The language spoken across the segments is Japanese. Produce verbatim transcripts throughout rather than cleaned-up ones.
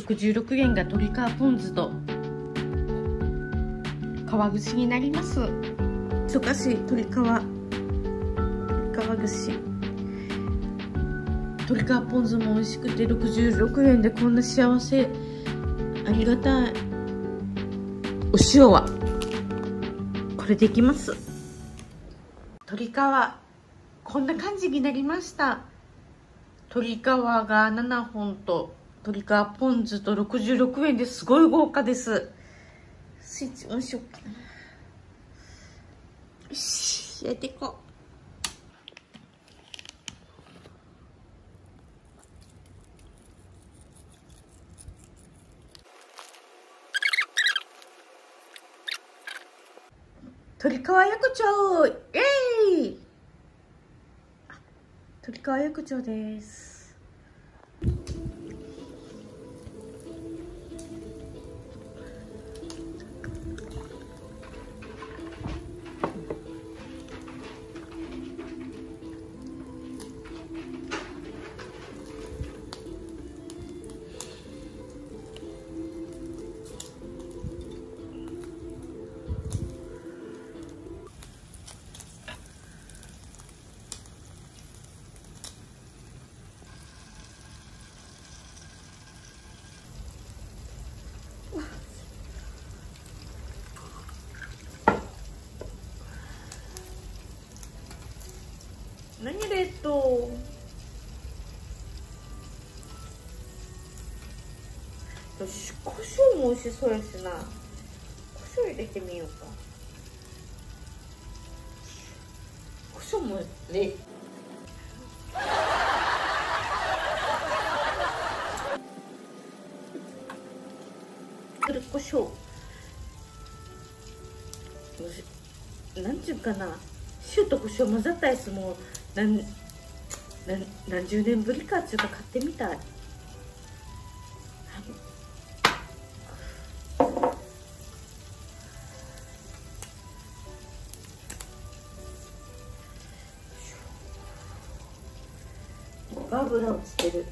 くじゅうろくえんが鶏皮ポン酢と皮串になります。忙しい鶏皮鶏皮串、鶏皮ポン酢も美味しくてろくじゅうろくえんでこんな幸せ、ありがたい。お塩はこれでいきます。鶏皮こんな感じになりました。鶏皮がななほんと鶏皮ポン酢とろくじゅうろくえんですごい豪華です。スイッチオンしようかな。よし、焼いていこう。鶏皮焼くちょう、イエーイ。鶏皮焼くちょうです。何冷凍？よし、胡椒も美味しそうやしな。胡椒入れてみようか。胡椒もね。胡椒。なんちゅうかな。塩と胡椒混ざったやつも何何何十年ぶりかっていうか買ってみたい。油落ちてる。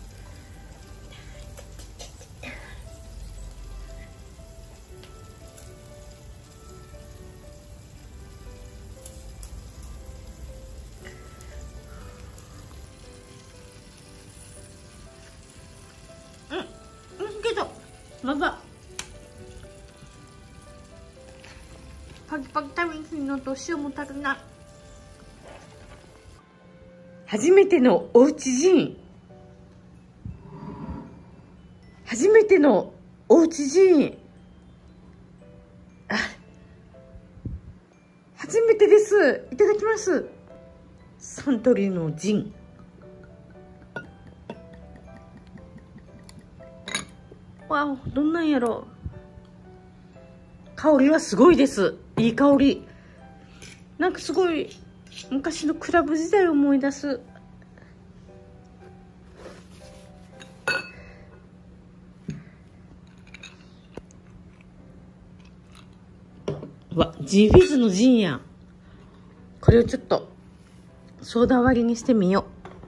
まだパキパキ食べにくいのと塩も足るな。初めてのおうち人、初めてのおうち人、あ、初めてです。いただきます。サントリーのジン。わお、どんなんやろ。香りはすごいです。いい香り。なんかすごい昔のクラブ時代を思い出す。わ、ジーフィズのジンやん。これをちょっとソーダ割りにしてみよう。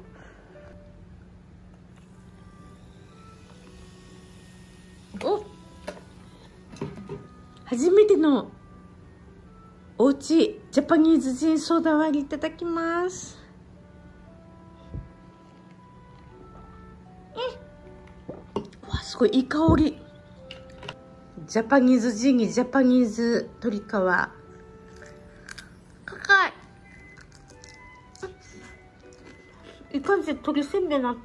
初めてのおうちジャパニーズジンソーダ割りいただきます。うん、わ、すごいいい香り。ジャパニーズジンにジャパニーズ鶏皮。高い。いい感じで鶏せんべいになった。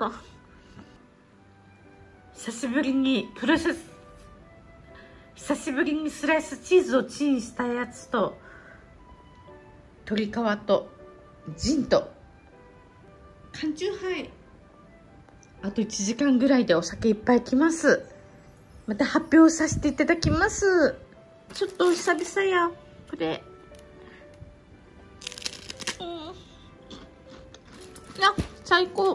久しぶりにプロセス。久しぶりにスライスチーズをチンしたやつと鶏皮とジンと缶チューハイ。あといちじかんぐらいでお酒いっぱい来ます。また発表させていただきます。ちょっと久々やこれ。うん、いや最高。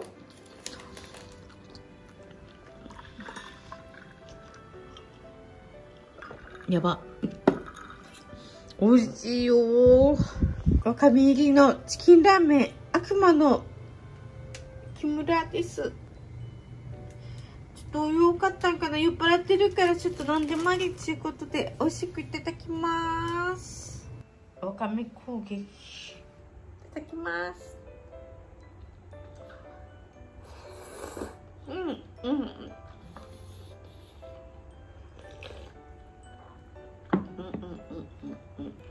やば、美味しいよ。わかめ入りのチキンラーメン悪魔の木村です。ちょっとよかったんかな、酔っ払ってるからちょっと飲んでまりっていうことで美味しくいただきます。わかめ攻撃いただきます。うんうんうんうんうんうんうん。